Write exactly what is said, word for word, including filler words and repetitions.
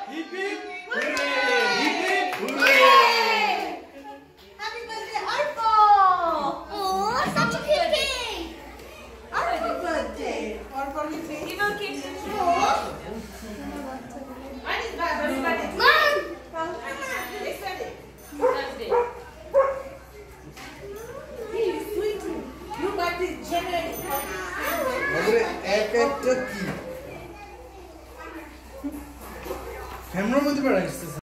Hip hip hooray! Hip hip hooray! Happy birthday, Arpo! Oh, such a cute cake! Happy birthday! Arpo ni cake. You know cake. Oh, What is that? What is that? Mom! It's ready. Birthday. Hey, sweetie. You got it January. আরে এক একটা কি ক্যামেরার মধ্যে বেড়াইছে